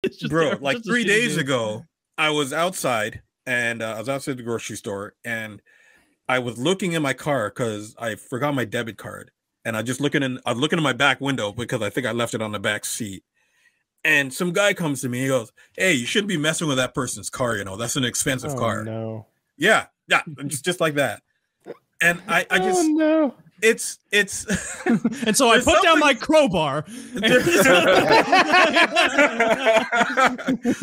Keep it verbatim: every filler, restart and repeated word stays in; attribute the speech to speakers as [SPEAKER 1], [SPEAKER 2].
[SPEAKER 1] Bro, like three days game. ago, I was outside and uh, I was outside the grocery store and I was looking in my car because I forgot my debit card. And I just looking in, I was looking in my back window because I think I left it on the back seat. And some guy comes to me, he goes, "Hey, you shouldn't be messing with that person's car, you know, that's an expensive
[SPEAKER 2] oh,
[SPEAKER 1] car."
[SPEAKER 2] No.
[SPEAKER 1] Yeah, yeah, just, just like that. And I, I just,
[SPEAKER 2] oh, no.
[SPEAKER 1] it's, it's,
[SPEAKER 3] and so I put something... down my crowbar.